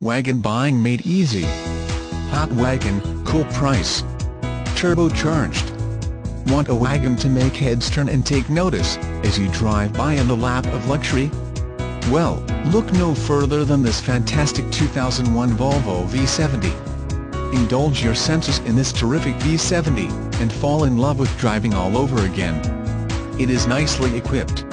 Wagon buying made easy. Hot wagon, cool price. Turbocharged. Want a wagon to make heads turn and take notice as you drive by in the lap of luxury? Well, look no further than this fantastic 2001 Volvo V70. Indulge your senses in this terrific V70, and fall in love with driving all over again. It is nicely equipped,